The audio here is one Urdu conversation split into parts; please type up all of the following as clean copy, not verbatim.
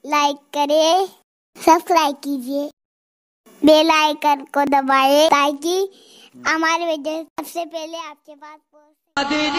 لائک کریں، سبسکرائب کیجیے، بیل آئیکن کو دبائیں تاکہ ہماری ویڈیو سب سے پہلے آپ کے پاس پہنچے۔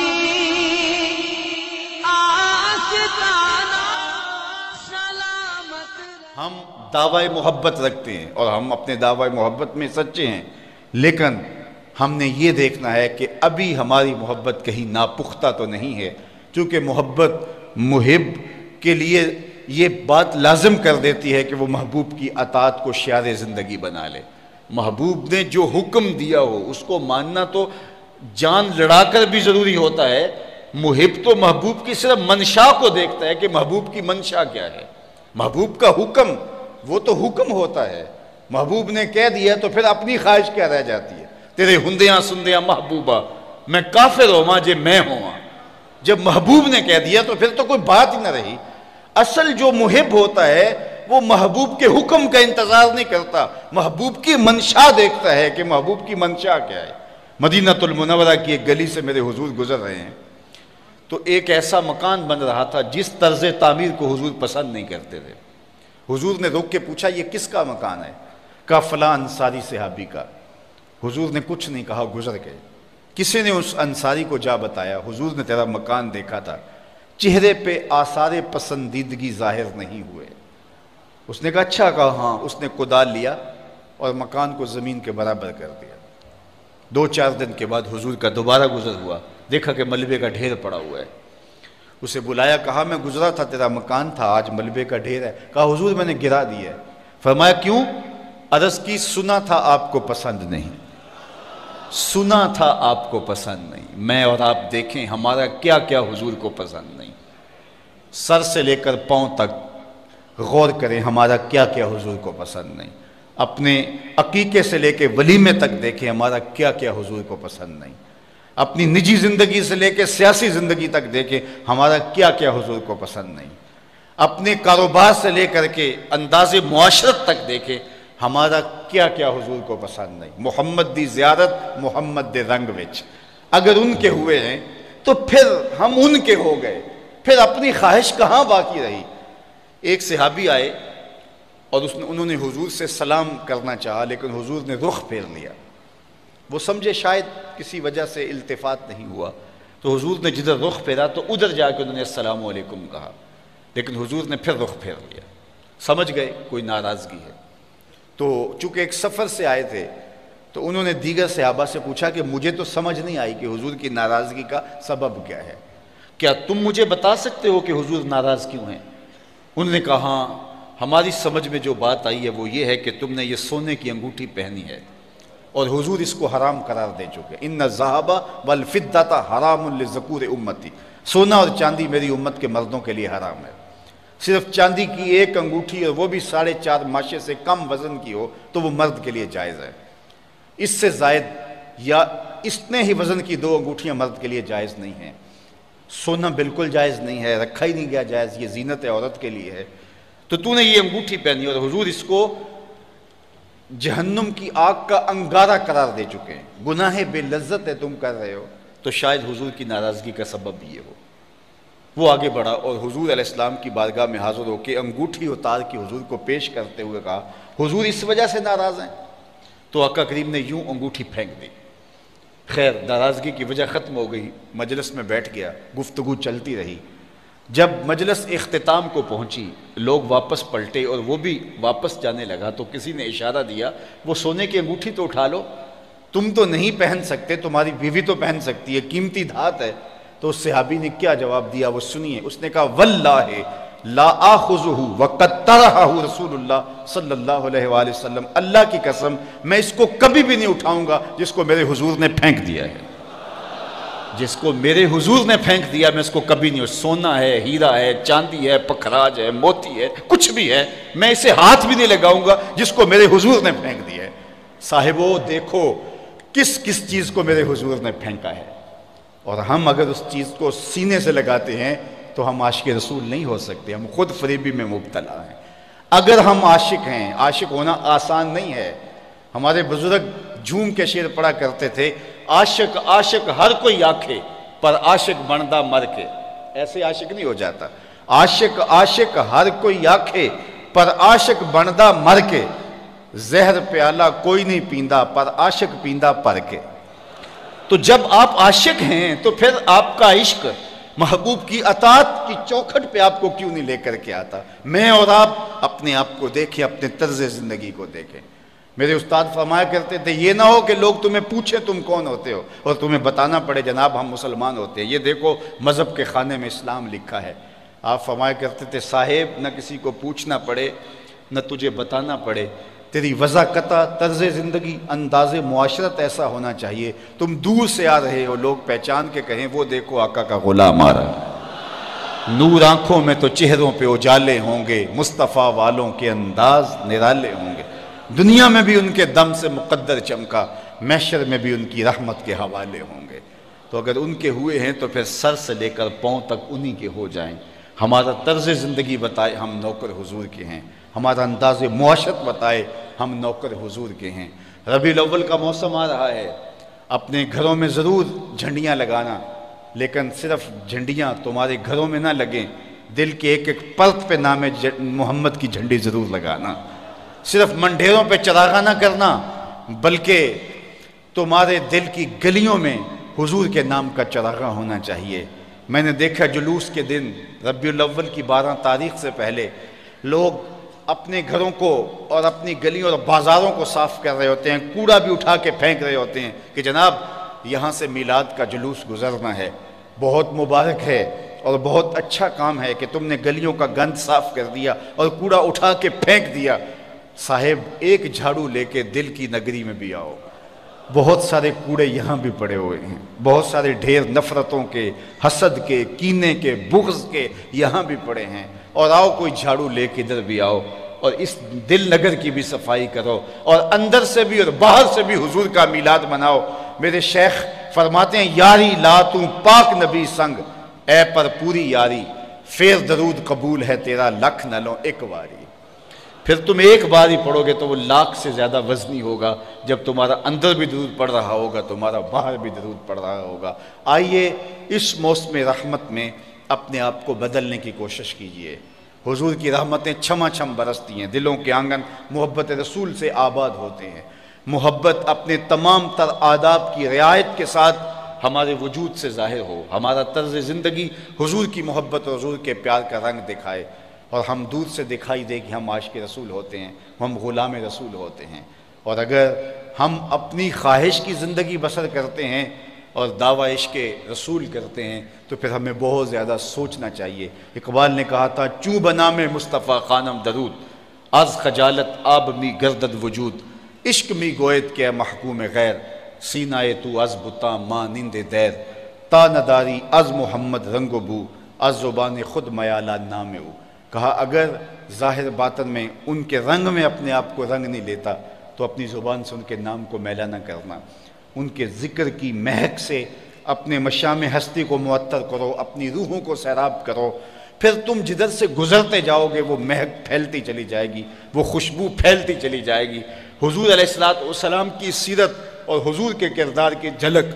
ہم دعوی محبت رکھتے ہیں اور ہم اپنے دعوی محبت میں سچے ہیں، لیکن ہم نے یہ دیکھنا ہے کہ ابھی ہماری محبت کہیں ناپختہ تو نہیں ہے، چونکہ محبت محب کے لیے یہ بات لازم کر دیتی ہے کہ وہ محبوب کی اطاعت کو شعار زندگی بنا لے۔ محبوب نے جو حکم دیا ہو اس کو ماننا تو جان لڑا کر بھی ضروری ہوتا ہے۔ محب تو محبوب کی صرف منشا کو دیکھتا ہے کہ محبوب کی منشا کیا ہے۔ محبوب کا حکم وہ تو حکم ہوتا ہے، محبوب نے کہہ دیا تو پھر اپنی خواہش کیا رہ جاتی ہے؟ تیرے ہندیاں سندیاں محبوبہ میں کافر ہوا جے میں ہوا۔ جب محبوب نے کہہ دیا تو پھر تو کوئی بات ہی نہ رہی۔ اصل جو محب ہوتا ہے وہ محبوب کے حکم کا انتظار نہیں کرتا، محبوب کی منشا دیکھتا ہے کہ محبوب کی منشا کیا ہے۔ مدینہ المنورہ کی ایک گلی سے میرے حضور گزر رہے ہیں تو ایک ایسا مکان بن رہا تھا جس طرز تعمیر کو حضور پسند نہیں کرتے تھے۔ حضور نے روک کے پوچھا یہ کس کا مکان ہے؟ کہا فلاں انصاری صحابی کا۔ حضور نے کچھ نہیں کہا، گزر گئے۔ کسی نے اس انصاری کو جا بتایا حضور نے تیرا مکان دیکھا تھا، چہرے پہ آثار پسندیدگی ظاہر نہیں ہوئے۔ اس نے کہا اچھا، کہا ہاں۔ اس نے کدال لیا اور مکان کو زمین کے برابر کر دیا۔ 2-4 دن کے بعد حضور کا دوبارہ گزر ہوا، دیکھا کہ ملبے کا ڈھیر پڑا ہوا ہے۔ اسے بلایا، کہا میں گزرا تھا تیرا مکان تھا، آج ملبے کا ڈھیر ہے۔ کہا حضور میں نے گرا دیا ہے۔ فرمایا کیوں؟ عرض کی سنا تھا آپ کو پسند نہیں، سنا تھا آپ کو پسند نہیں، میں اور آپ دیکھیں ہمارا کیا کیا حضور کو پسند نہیں۔ سر سے لے کر پاؤں تک غور کریں ہمارا کیا کیا حضور کو پسند نہیں۔ اپنے عقیقے سے لے کے ولیمے تک دیکھیں ہمارا کیا کیا حضور کو پسند نہیں۔ اپنی نجی زندگی سے لے کے سیاسی زندگی تک دیکھیں ہمارا کیا کیا حضور کو پسند نہیں۔ اپنے کاروبار سے لے کر کے انداز معاشرت تک دیکھیں ہمارا کیا کیا حضور کو پسند نہیں۔ محمد دی زیارت محمد دے رنگ وچ اگر ان کے ہوئے ہیں تو پھر ہم ان کے ہو گئے، پھر اپنی خواہش کہاں باقی رہی؟ ایک صحابی آئے اور انہوں نے حضور سے سلام کرنا چاہا لیکن حضور نے رخ پھیر لیا۔ وہ سمجھے شاید کسی وجہ سے التفات نہیں ہوا، تو حضور نے جدھر رخ پھیرا تو ادھر جا کے انہوں نے السلام علیکم کہا، لیکن حضور نے پھر رخ پھیر لیا۔ سمجھ گئے کوئی ناراضگی ہے۔ تو چونکہ ایک سفر سے آئے تھے تو انہوں نے دیگر صحابہ سے پوچھا کہ مجھے تو سمجھ نہیں آئی کہ حضور کی ناراضگی کا سبب کیا ہے، کیا تم مجھے بتا سکتے ہو کہ حضور ناراض کیوں ہیں؟ انہوں نے کہا ہاں، ہماری سمجھ میں جو بات آئی ہے وہ یہ ہے کہ تم نے یہ سونے کی انگوٹھی پہنی ہے اور حضور اس کو حرام قرار دے چکے۔ ان الذھب والفضۃ حرام لذکور امتی، سونا اور چاندی میری امت کے مردوں کے لیے حرام ہے۔ صرف چاندی کی ایک انگوٹھی اور وہ بھی 4.5 ماشے سے کم وزن کی ہو تو وہ مرد کے لیے جائز ہے، اس سے زائد یا اتنے ہی وزن کی 2 انگوٹھیاں مرد کے لیے جائز نہیں ہیں۔ سونا بالکل جائز نہیں ہے، رکھا ہی نہیں گیا جائز، یہ زینت عورت کے لیے ہے۔ تو نے یہ انگوٹھی پہنی اور حضور اس کو جہنم کی آگ کا انگارہ قرار دے چکے ہیں، گناہ بے لذت ہے تم کر رہے ہو، تو شاید حضور کی ناراضگی کا سبب بھی یہ ہو۔ وہ آگے بڑھا اور حضور علیہ السلام کی بارگاہ میں حاضر ہو کے انگوٹھی اتار کے حضور کو پیش کرتے ہوئے کہا حضور اس وجہ سے ناراض ہیں؟ تو آقا کریم نے یوں انگوٹھی پھینک دی۔ خیر ناراضگی کی وجہ ختم ہو گئی، مجلس میں بیٹھ گیا، گفتگو چلتی رہی۔ جب مجلس اختتام کو پہنچی لوگ واپس پلٹے اور وہ بھی واپس جانے لگا تو کسی نے اشارہ دیا وہ سونے کی انگوٹھی تو اٹھا لو، تم تو نہیں پہن سکتے، تمہاری بیوی تو پہن سکتی ہے، قیمتی دھات ہے۔ تو اس صحابی نے کیا جواب دیا وہ سنیے۔ اس نے کہا واللہ لا آخذہ وقد طرحہ رسول اللہ صلی اللہ علیہ وآلہ وسلم، اللہ کی قسم میں اس کو کبھی بھی نہیں اٹھاؤں گا جس کو میرے حضور نے پھینک دیا ہے، جس کو میرے حضور نے پھینک دیا میں اس کو کبھی نہیں، سونا ہے، ہیرا ہے، چاندی ہے، پکھراج ہے، موتی ہے، کچھ بھی ہے، میں اسے ہاتھ بھی نہیں لگاؤں گا جس کو میرے حضور نے پھینک دیا ہے۔ صاحبو دیکھو کس کس چیز کو میرے حضور نے پھینکا ہے، اور ہم اگر اس چیز کو سینے سے لگاتے ہیں تو ہم عاشق رسول نہیں ہو سکتے، ہم خود فریبی میں مبتلا ہیں۔ اگر ہم عاشق ہیں، عاشق ہونا آسان نہیں ہے۔ ہمارے بزرگ جھوم کے شعر پڑھا کرتے تھے، عاشق عاشق ہر کوئی آکھے پر عاشق بندہ مر کے، ایسے عاشق نہیں ہو جاتا۔ عاشق عاشق ہر کوئی آکھے پر عاشق بندا مر کے، زہر پیالہ کوئی نہیں پیندا پر عاشق پیندا پر کے۔ تو جب آپ عاشق ہیں تو پھر آپ کا عشق محبوب کی اطاعت کی چوکھٹ پہ آپ کو کیوں نہیں لے کر کے آتا؟ میں اور آپ اپنے آپ کو دیکھیں، اپنے طرز زندگی کو دیکھیں۔ میرے استاد فرمایا کرتے تھے یہ نہ ہو کہ لوگ تمہیں پوچھیں تم کون ہوتے ہو اور تمہیں بتانا پڑے جناب ہم مسلمان ہوتے ہیں، یہ دیکھو مذہب کے خانے میں اسلام لکھا ہے۔ آپ فرمایا کرتے تھے صاحب نہ کسی کو پوچھنا پڑے نہ تجھے بتانا پڑے، تیری وضاحت طرز زندگی انداز معاشرت ایسا ہونا چاہیے تم دور سے آ رہے ہو لوگ پہچان کے کہیں وہ دیکھو آقا کا غلام آ رہا ہے۔ نور آنکھوں میں تو چہروں پہ اجالے ہوں گے، مصطفیٰ والوں کے انداز نرالے ہوں گے، دنیا میں بھی ان کے دم سے مقدر چمکا، محشر میں بھی ان کی رحمت کے حوالے ہوں گے۔ تو اگر ان کے ہوئے ہیں تو پھر سر سے لے کر پاؤں تک انہی کے ہو جائیں۔ ہمارا طرز زندگی بتائے ہم نوکر حضور کے ہیں، ہمارا انداز معاشرت بتائے ہم نوکر حضور کے ہیں۔ ربیع الاول کا موسم آ رہا ہے، اپنے گھروں میں ضرور جھنڈیاں لگانا، لیکن صرف جھنڈیاں تمہارے گھروں میں نہ لگیں، دل کے ایک ایک پرت پہ نام محمد کی جھنڈی ضرور لگانا۔ صرف منڈھیروں پہ چراغاں نہ کرنا بلکہ تمہارے دل کی گلیوں میں حضور کے نام کا چراغاں ہونا چاہیے۔ میں نے دیکھا جلوس کے دن ربیع الاول کی 12 تاریخ سے پہلے لوگ اپنے گھروں کو اور اپنی گلیوں اور بازاروں کو صاف کر رہے ہوتے ہیں، کوڑا بھی اٹھا کے پھینک رہے ہوتے ہیں کہ جناب یہاں سے میلاد کا جلوس گزرنا ہے۔ بہت مبارک ہے اور بہت اچھا کام ہے کہ تم نے گلیوں کا گند صاف کر دیا اور کوڑا اٹھا کے پھینک دیا۔ صاحب ایک جھاڑو لے کے دل کی نگری میں بھی آؤ، بہت سارے کوڑے یہاں بھی پڑے ہوئے ہیں، بہت سارے ڈھیر نفرتوں کے، حسد کے، کینے کے، بغض کے یہاں بھی پڑے ہیں، اور آؤ کوئی جھاڑو لے کے ادھر بھی آؤ اور اس دل نگر کی بھی صفائی کرو اور اندر سے بھی اور باہر سے بھی حضور کا میلاد مناؤ۔ میرے شیخ فرماتے ہیں یاری لا تو پاک نبی سنگ، اے پر پوری یاری فیر درود قبول ہے تیرا لکھ نہ لو ایک واری۔ پھر تم ایک بار ہی پڑھو گے تو وہ لاکھ سے زیادہ وزنی ہوگا، جب تمہارا اندر بھی درود پڑھ رہا ہوگا تمہارا باہر بھی درود پڑھ رہا ہوگا۔ آئیے اس موسم رحمت میں اپنے آپ کو بدلنے کی کوشش کیجئے۔ حضور کی رحمتیں چھما چھم برستی ہیں، دلوں کے آنگن محبت رسول سے آباد ہوتے ہیں۔ محبت اپنے تمام تر آداب کی رعایت کے ساتھ ہمارے وجود سے ظاہر ہو، ہمارا طرز زندگی حضور کی محبت اور حضور کے پیار کا رنگ دکھائے، اور ہم دور سے دکھائی دے کہ ہم عاشق رسول ہوتے ہیں، ہم غلام رسول ہوتے ہیں۔ اور اگر ہم اپنی خواہش کی زندگی بسر کرتے ہیں اور دعویٰ عشق رسول کرتے ہیں تو پھر ہمیں بہت زیادہ سوچنا چاہیے۔ اقبال نے کہا تھا چوں بنا میں مصطفیٰ خانم درود، از خجالت آب می گردد وجود، عشق می گوید کہ محکوم غیر، سینہ تو از بتا مانند دیر، تا نداری از محمد رنگ و بو، از زبان خود میالہ نام او۔ کہا اگر ظاہر باطن میں ان کے رنگ میں اپنے آپ کو رنگ نہیں لیتا تو اپنی زبان سے ان کے نام کو میلہ نہ کرنا، ان کے ذکر کی مہک سے اپنے مشام ہستی کو معطر کرو، اپنی روحوں کو سیراب کرو، پھر تم جدھر سے گزرتے جاؤ گے وہ مہک پھیلتی چلی جائے گی، وہ خوشبو پھیلتی چلی جائے گی۔ حضور علیہ السلام کی سیرت اور حضور کے کردار کی جھلک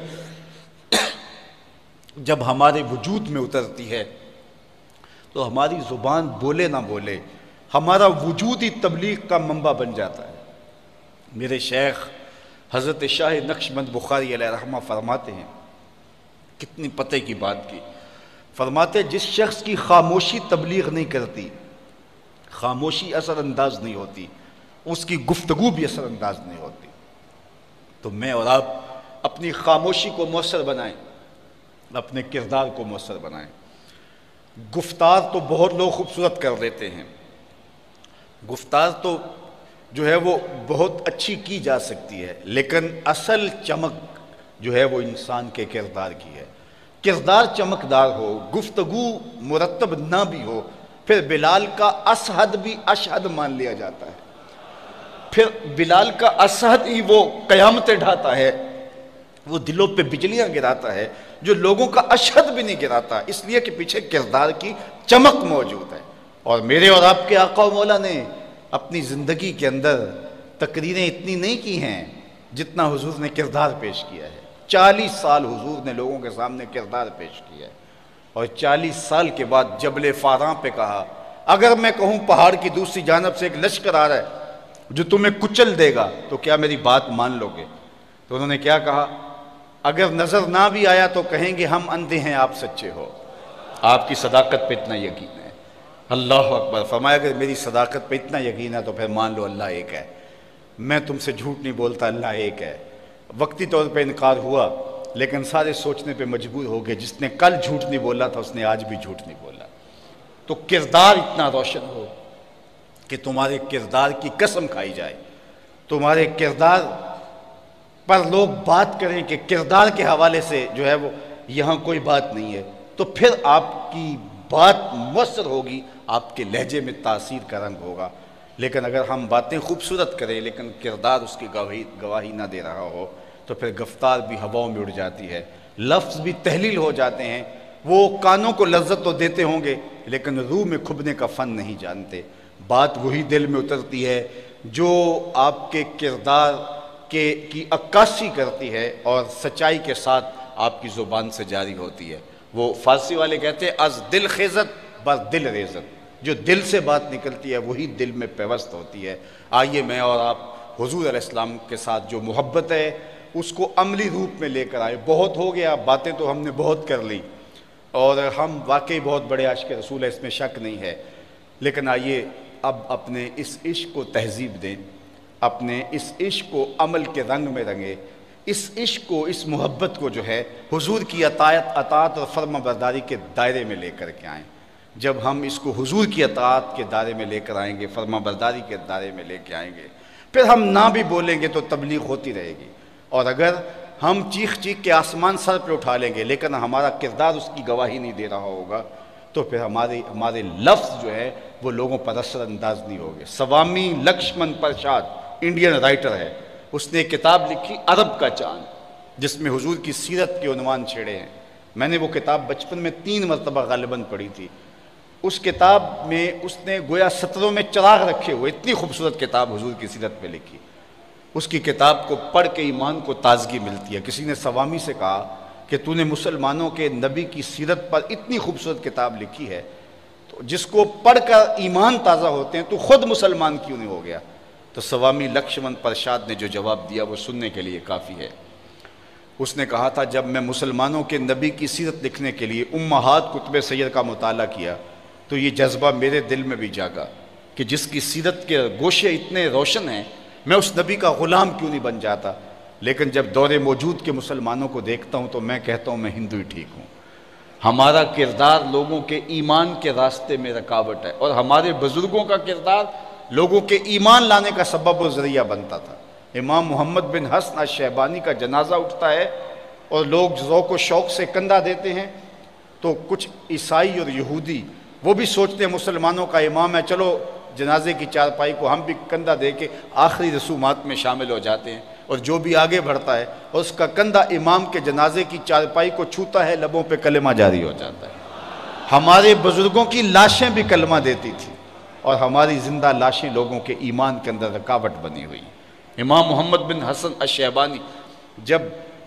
جب ہمارے وجود میں اترتی ہے تو ہماری زبان بولے نہ بولے ہمارا وجود ہی تبلیغ کا منبع بن جاتا ہے۔ میرے شیخ حضرت شاہ نقشبند بخاری علیہ رحمہ فرماتے ہیں، کتنی پتہ کی بات کی، فرماتے جس شخص کی خاموشی تبلیغ نہیں کرتی، خاموشی اثر انداز نہیں ہوتی، اس کی گفتگو بھی اثر انداز نہیں ہوتی۔ تو میں اور آپ اپنی خاموشی کو مؤثر بنائیں، اپنے کردار کو مؤثر بنائیں۔ گفتار تو بہت لوگ خوبصورت کر دیتے ہیں، گفتار تو جو ہے وہ بہت اچھی کی جا سکتی ہے، لیکن اصل چمک جو ہے وہ انسان کے کردار کی ہے۔ کردار چمکدار ہو، گفتگو مرتب نہ بھی ہو، پھر بلال کا اشہد بھی اشہد مان لیا جاتا ہے، پھر بلال کا اشہد ہی وہ قیامتیں ڈھاتا ہے، وہ دلوں پہ بجلیاں گراتا ہے جو لوگوں کا اشہد بھی نہیں گراتا، اس لیے کہ پیچھے کردار کی چمک موجود ہے۔ اور میرے اور آپ کے آقا و مولا نے اپنی زندگی کے اندر تقریریں اتنی نہیں کی ہیں جتنا حضور نے کردار پیش کیا ہے۔ 40 سال حضور نے لوگوں کے سامنے کردار پیش کیا ہے۔ اور 40 سال کے بعد جبل فاراں پہ کہا اگر میں کہوں پہاڑ کی دوسری جانب سے ایک لشکر آ رہا ہے جو تمہیں کچل دے گا تو کیا میری بات مان لو گے؟ تو انہوں نے کیا کہا؟ اگر نظر نہ بھی آیا تو کہیں گے ہم اندھے ہیں آپ سچے ہو۔ آپ کی صداقت پہ اتنا یقین ہے۔ اللہ اکبر۔ فرمایا اگر میری صداقت پہ اتنا یقین ہے تو پھر مان لو اللہ ایک ہے، میں تم سے جھوٹ نہیں بولتا، اللہ ایک ہے۔ وقتی طور پہ انکار ہوا لیکن سارے سوچنے پہ مجبور ہو گئے، جس نے کل جھوٹ نہیں بولا تھا اس نے آج بھی جھوٹ نہیں بولا۔ تو کردار اتنا روشن ہو کہ تمہارے کردار کی قسم کھائی جائے، تمہارے کردار پر لوگ بات کریں کہ کردار کے حوالے سے جو ہے وہ یہاں کوئی بات نہیں ہے، تو پھر آپ کی بات مؤثر ہوگی، آپ کے لہجے میں تاثیر کا رنگ ہوگا۔ لیکن اگر ہم باتیں خوبصورت کریں لیکن کردار اس کی گواہی نہ دے رہا ہو تو پھر گفتار بھی ہواؤں میں اڑ جاتی ہے، لفظ بھی تحلیل ہو جاتے ہیں، وہ کانوں کو لذت تو دیتے ہوں گے لیکن روح میں کھبنے کا فن نہیں جانتے۔ بات وہی دل میں اترتی ہے جو آپ کے کردار کی عکاسی کرتی ہے اور سچائی کے ساتھ آپ کی زبان سے جاری ہوتی ہے۔ وہ فارسی والے کہتے ہیں از دل خیزت بر دل ریزت، جو دل سے بات نکلتی ہے وہی دل میں پیوست ہوتی ہے۔ آئیے میں اور آپ حضور علیہ السلام کے ساتھ جو محبت ہے اس کو عملی روپ میں لے کر آئے۔ بہت ہو گیا، باتیں تو ہم نے بہت کر لی اور ہم واقعی بہت بڑے عاشق رسول ہیں، اس میں شک نہیں ہے، لیکن آئیے اب اپنے اس عشق کو تہذیب دیں، اپنے اس عشق کو عمل کے رنگ میں رنگیں، اس عشق کو، اس محبت کو جو ہے حضور کی اطاعت اور فرما برداری کے دائرے میں لے کر کے آئیں۔ جب ہم اس کو حضور کی اطاعت کے دائرے میں لے کر آئیں گے، فرما برداری کے دائرے میں لے کے آئیں گے، پھر ہم نہ بھی بولیں گے تو تبلیغ ہوتی رہے گی۔ اور اگر ہم چیخ چیخ کے آسمان سر پہ اٹھا لیں گے لیکن ہمارا کردار اس کی گواہی نہیں دے رہا ہوگا تو پھر ہمارے لفظ جو ہے وہ لوگوں پر اثر انداز نہیں ہوگے۔ سوامی لکشمن پرساد انڈین رائٹر ہے، اس نے ایک کتاب لکھی عرب کا چاند، جس میں حضور کی سیرت کے عنوان چھیڑے ہیں۔ میں نے وہ کتاب بچپن میں 3 مرتبہ غالباً پڑھی تھی۔ اس کتاب میں اس نے گویا سطروں میں چراغ رکھے ہوئے اتنی خوبصورت کتاب حضور کی سیرت پہ لکھی۔ اس کی کتاب کو پڑھ کے ایمان کو تازگی ملتی ہے۔ کسی نے سوامی سے کہا کہ تو نے مسلمانوں کے نبی کی سیرت پر اتنی خوبصورت کتاب لکھی ہے تو جس کو پڑھ کر ایمان تازہ ہوتے ہیں تو خود مسلمان کیوں نہیں ہو گیا؟ تو سوامی لکشمن پرساد نے جو جواب دیا وہ سننے کے لیے کافی ہے۔ اس نے کہا تھا جب میں مسلمانوں کے نبی کی سیرت لکھنے کے لیے امہات کتب سید کا مطالعہ کیا تو یہ جذبہ میرے دل میں بھی جاگا کہ جس کی سیرت کے گوشے اتنے روشن ہیں میں اس نبی کا غلام کیوں نہیں بن جاتا۔ لیکن جب دور موجود کے مسلمانوں کو دیکھتا ہوں تو میں کہتا ہوں میں ہندو ہی ٹھیک ہوں۔ ہمارا کردار لوگوں کے ایمان کے راستے میں رکاوٹ ہے اور ہمارے بزرگوں کا کردار لوگوں کے ایمان لانے کا سبب و ذریعہ بنتا تھا۔ امام محمد بن حسن الشیبانی کا جنازہ اٹھتا ہے اور لوگ ذوق و شوق سے کندھا دیتے ہیں تو کچھ عیسائی اور یہودی وہ بھی سوچتے ہیں مسلمانوں کا امام ہے، چلو جنازے کی چارپائی کو ہم بھی کندھا دے کے آخری رسومات میں شامل ہو جاتے ہیں، اور جو بھی آگے بڑھتا ہے اور اس کا کندھا امام کے جنازے کی چارپائی کو چھوتا ہے لبوں پہ کلمہ جاری ہو جاتا ہے۔ ہمارے بزرگوں کی لاشیں بھی کلمہ دیتی تھی اور ہماری زندہ لاشیں لوگوں کے ایمان کے اندر رکاوٹ بنی ہوئی۔ امام محمد بن حسن الشیبانی جب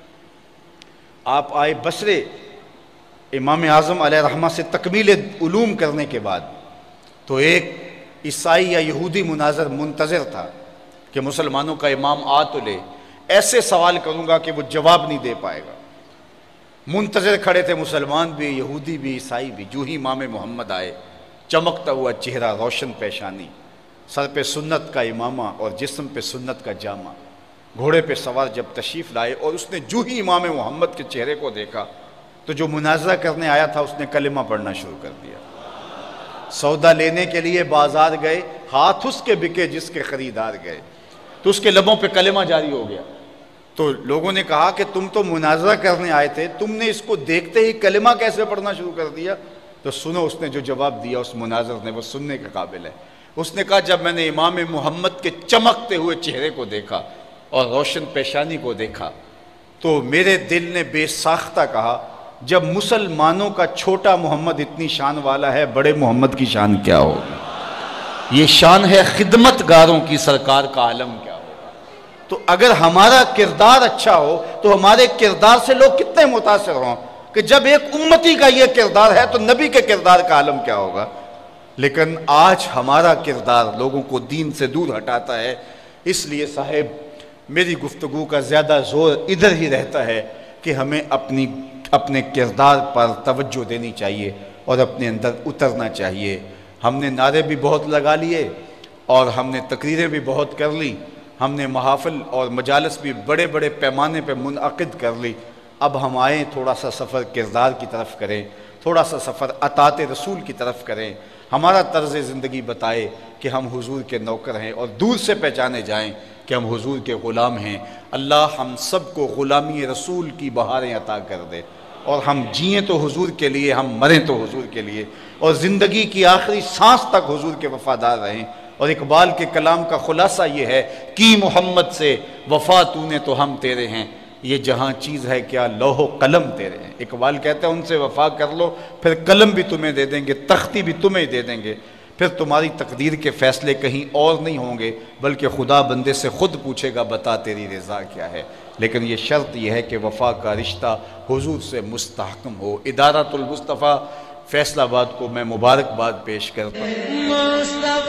آپ آئے بصرے امام اعظم علیہ رحمہ سے تکمیل علوم کرنے کے بعد تو ایک عیسائی یا یہودی مناظر منتظر تھا کہ مسلمانوں کا امام آ تو لے، ایسے سوال کروں گا کہ وہ جواب نہیں دے پائے گا۔ منتظر کھڑے تھے مسلمان بھی، یہودی بھی، عیسائی بھی۔ جو ہی امام محمد آئے، چمکتا ہوا چہرہ، روشن پیشانی، سر پہ سنت کا امامہ اور جسم پہ سنت کا جامہ، گھوڑے پہ سوار جب تشریف لائے اور اس نے جو ہی امام محمد کے چہرے کو دیکھا تو جو مناظرہ کرنے آیا تھا اس نے کلمہ پڑھنا شروع کر دیا۔ سودا لینے کے لیے بازار گئے، ہاتھ اس کے بکے جس کے خریدار گئے، تو اس کے لبوں پہ کلمہ جاری ہو گیا۔ تو لوگوں نے کہا کہ تم تو مناظرہ کرنے آئے تھے، تم نے اس کو دیکھتے ہی کلمہ کیسے پڑھنا شروع کر دیا؟ تو سنو اس نے جو جواب دیا اس مناظر نے، وہ سننے کے قابل ہے۔ اس نے کہا جب میں نے امام محمد کے چمکتے ہوئے چہرے کو دیکھا اور روشن پیشانی کو دیکھا تو میرے دل نے بے ساختہ کہا جب مسلمانوں کا چھوٹا محمد اتنی شان والا ہے، بڑے محمد کی شان کیا ہوگی؟ یہ شان ہے خدمت گاروں کی، سرکار کا عالم کیا ہوگا؟ تو اگر ہمارا کردار اچھا ہو تو ہمارے کردار سے لوگ کتنے متاثر ہوں۔ کہ جب ایک امتی کا یہ کردار ہے تو نبی کے کردار کا عالم کیا ہوگا۔ لیکن آج ہمارا کردار لوگوں کو دین سے دور ہٹاتا ہے، اس لیے صاحب میری گفتگو کا زیادہ زور ادھر ہی رہتا ہے کہ ہمیں اپنے کردار پر توجہ دینی چاہیے اور اپنے اندر اترنا چاہیے۔ ہم نے نعرے بھی بہت لگا لیے اور ہم نے تقریریں بھی بہت کر لی، ہم نے محافل اور مجالس بھی بڑے بڑے پیمانے پہ منعقد کر لی۔ اب ہم آئیں تھوڑا سا سفر کردار کی طرف کریں، تھوڑا سا سفر اطاعت رسول کی طرف کریں، ہمارا طرز زندگی بتائے کہ ہم حضور کے نوکر ہیں اور دور سے پہچانے جائیں کہ ہم حضور کے غلام ہیں۔ اللہ ہم سب کو غلامی رسول کی بہاریں عطا کر دے، اور ہم جئیں تو حضور کے لیے، ہم مریں تو حضور کے لیے، اور زندگی کی آخری سانس تک حضور کے وفادار رہیں۔ اور اقبال کے کلام کا خلاصہ یہ ہے کہ محمد سے وفا تو نے تو ہم تیرے ہیں، یہ جہاں چیز ہے کیا لوح و قلم تیرے ہیں۔ اقبال کہتا ہے ان سے وفا کر لو، پھر قلم بھی تمہیں دے دیں گے، تختی بھی تمہیں دے دیں گے، پھر تمہاری تقدیر کے فیصلے کہیں اور نہیں ہوں گے، بلکہ خدا بندے سے خود پوچھے گا بتا تیری رضا کیا ہے۔ لیکن یہ شرط یہ ہے کہ وفا کا رشتہ حضور سے مستحکم ہو۔ ادارۃ المصطفیٰ فیصل آباد کو میں مبارکباد پیش کرتا ہوں۔